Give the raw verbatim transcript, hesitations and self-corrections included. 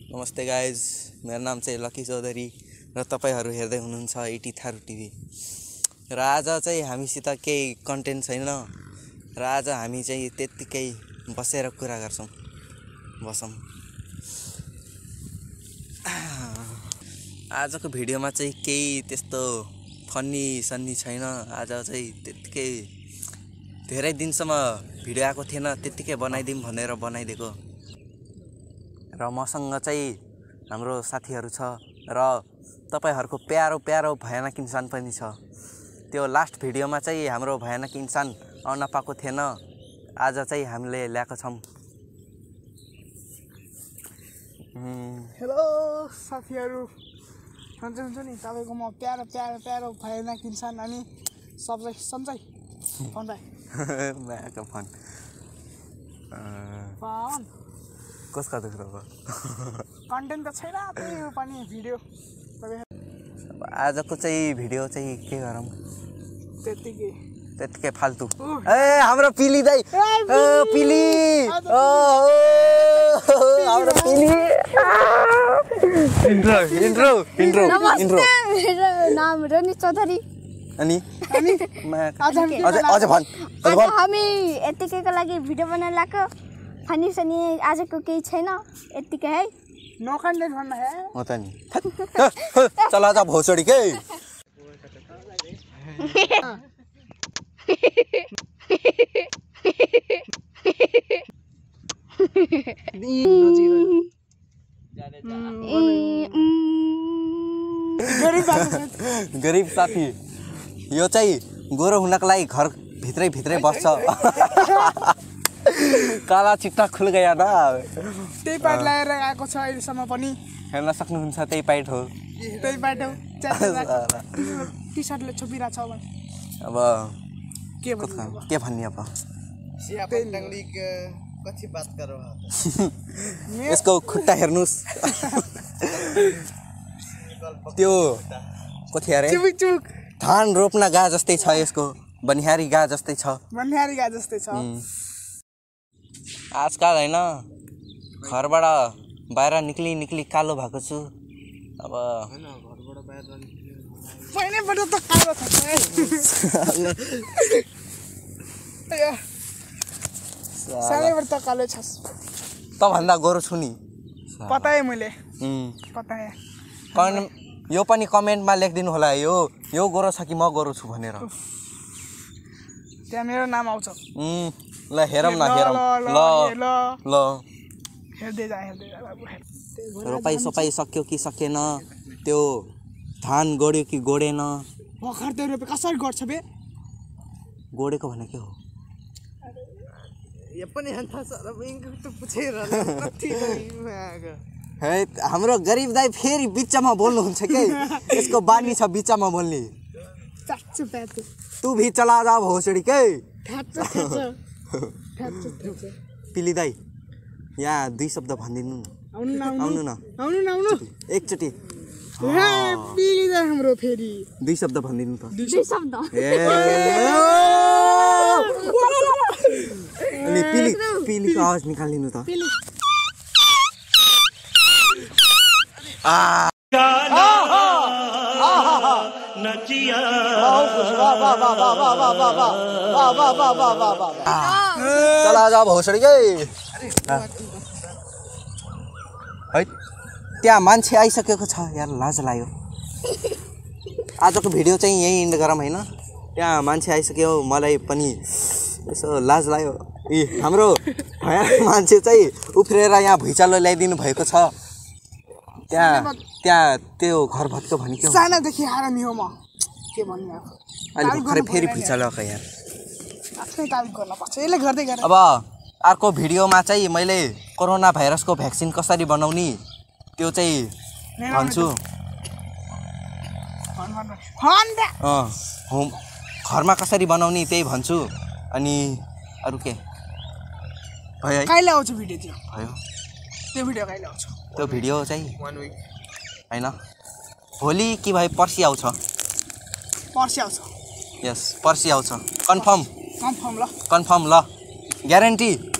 नमस्ते गाइज, मेरो नाम चाहिँ लकी चौधरी र तपाईहरु हेर्दै हुनुहुन्छ एटी थारू टिभी। र आज चाहिँ हामीसित केही कन्टेन्ट छैन र आज हामी चाहिँ त्यतिकै बसेर कुरा गर्छौं। बसौं। आजको भिडियोमा चाहिँ केही त्यस्तो फन्नी सन्नी छैन। आज चाहिँ त्यतिकै धेरै दिनसम्म भिडियो आएको थिएन, त्यतिकै बनाइदिम भनेर बनाइदिएको। र मसँग चाहिँ हाम्रो साथीहरु छ र तपाईहरुको प्यारो प्यारो भयानक इन्सान पनि छ। त्यो लास्ट भिडियोमा चाहिँ हाम्रो भयानक इन्सान आउन पाएको थिएन। आज चाहिँ हामीले ल्याएको छौं। हेलो साथीहरु, हुन्छ हुन्छ नि तपाईको म प्यारो प्यारो प्यारो भयानक इन्सान अनि सबै सन्चै फोन भाइ म्याको फोन फोन कसका दुख्रो भयो। कन्टेन्ट त छैन, त्यही हो पनि भिडियो। आजको चाहिँ भिडियो चाहिँ के गरौँ, त्यतिकै त्यतिकै फाल्तु। ए हाम्रो पिली दाइ, ओ पिली, ओ हाम्रो पिली। Intro intro intro intro. मेरो नाम रनी चौधरी। अनि अनि अझ अझ भन अझ भन। हामी यतिकैको लागि भिडियो बनाउन लाग्यो। फनी सनी आजको केही छैन, यतिकै है। नो कन्टेन्ट भन्नु है हो त नि। चला जा भोसडी के। गरीब साथी यो चाहिँ गोरो हुनको लागि घर भित्रै भित्रै बस्छ। काला चिट्टा खुल गया ना। त्यही पाइट लगाएर आएको छ अहिलेसम्म पनि। हेर्न सक्नुहुन्छ त्यही पाइट हो। त्यही पाइट हो। टी शर्टले छोपिरा छ भने अब के भन्नु के भन्ने अब कति बात गरौ। यसको खुट्टा हेर्नुस्। त्यो कति अरे चुक चुक धान रोप्न गा जस्तै छ, यसको बनिहारी गा जस्तै छ। बनिहारी गा जस्तै छ। आजकल हैन घरबाट बाहिर निक्ली निक्ली कालो भएको छु। अब हैन घरबाट बाहिर निक्ली पहिनैबाट त कालो छ। सालैबाट त कालो छस्। त भन्दा गोरो छु नि। पताए मैले उम् पताए। कन यो पनि कमेन्टमा लेखिदिनु होला, यो यो गोरो छ कि म गोरो छु भनेर। त्यहाँ मेरो नाम आउँछ। उम् ल हेरौँ न हेरौँ। ल ल हेर्दै जा हेर्दै जा बाबु। रोपाई सोपाई सक्यो कि सकेन, त्यो धान गोड्यो कि गोडेन। भर्खर त्यो रोपे कसरी गर्छ बे? गोडेको भने के हो? यो पनि हन्थ सर इनको त पुछेर कति माग। हे हाम्रो गरीब दाइ फेरि बिचमा बोल्नुहुन्छ के। यसको बानी छ बिचमा बोल्ने। चाच्चु प्याच्चु तू भी चला जा भोसडी के। ठ्याच्चु ठ्याच्चु ठ्याच्चु ठ्याच्चु। पिली दाइ यहाँ दुई शब्द भनिदिनु न। आउनु न आउनु न आउनु न आउनु एकचोटि। हे पिली दा हाम्रो फेरि दुई शब्द भनिदिनु त। दुई शब्द। ए अनि पिली पिलीको आवाज निकालिदिनु त। पिली आ चला जा भोसडी के। है त्यहाँ मान्छे आइसकेको छ यार, लाज लाग्यो। आजको भिडियो चाहिँ यही इन्ड गरौँ हैन। त्यहाँ मान्छे आइसक्यो, मलाई पनि यसो लाज लाग्यो। ए हाम्रो भयानक मान्छे चाहिँ उफ्रेर यहाँ भुइँचालो ल्याइदिनु भएको छ। त्यहाँ त्यहाँ त्यो घर भत्को भने के हो? सानादेखि हारामी हो म। के भन्नु अब? अहिले भर्खरै फेरि भुइँचालो आएको यार। आफ्नै तारिफ गर्न पर्छ। यसले गर्दै गरेर अब अर्को भिडियोमा चाहिँ मैले कोरोना भाइरसको भ्याक्सिन कसरी बनाउने त्यो चाहिँ भन्छु। फन फन फन दे। अँ होम घरमा कसरी बनाउने त्यही भन्छु। अनि अरू के भयो है? कहिले आउँछ भिडियो त्यो? भयो त्यो भिडियो कहिले आउँछ? त्यो भिडियो चाहिँ वन वीक हैन भोलि कि भाइ पर्सि आउँछ। पर्सि आउँछ। यस पर्सि आउँछ कन्फर्म कन्फर्म ल कन्फर्म ल ग्यारेन्टी।